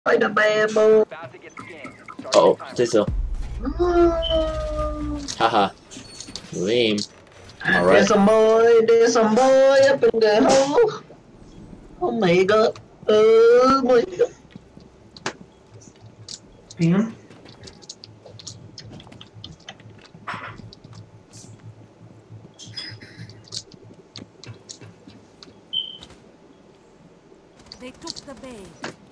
Like a bad boy. Oh, stay still. Haha. Lame. Alright. There's some boy up in the hole. Oh my god. Oh my god. Pam? They took the bait.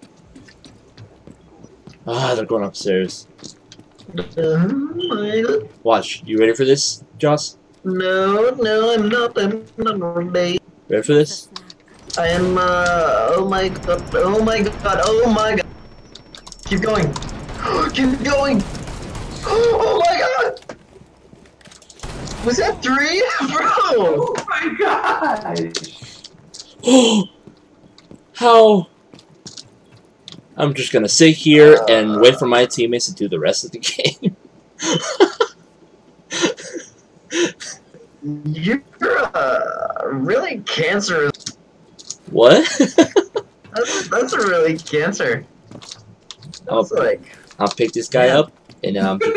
Ah, they're going upstairs. Oh my god. Watch. You ready for this, Joss? No, I'm not ready. Ready for this? I am, oh my god, oh my god, oh my god. Keep going. Keep going. Oh my god. Was that 3? Bro. Oh my gosh! How? I'm just gonna sit here and wait for my teammates to do the rest of the game. You're, really cancerous. What? That's a really cancer. That's like... I'll pick this guy up, and then I'm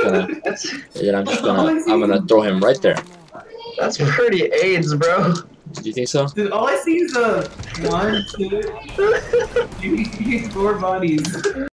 gonna throw him right there. That's pretty AIDS, bro. Do you think so? Dude, all I see is a 1, 2, 3, 4 bodies.